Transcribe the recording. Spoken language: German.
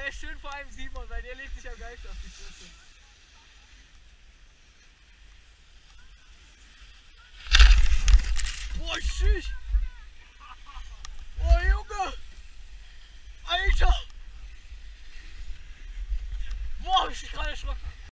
der ist schön vor allem Simon, weil der legt sich am geilsten auf die Fresse. Boah, tschüss! Oh Junge! Alter! Boah, hab ich mich gerade erschrocken.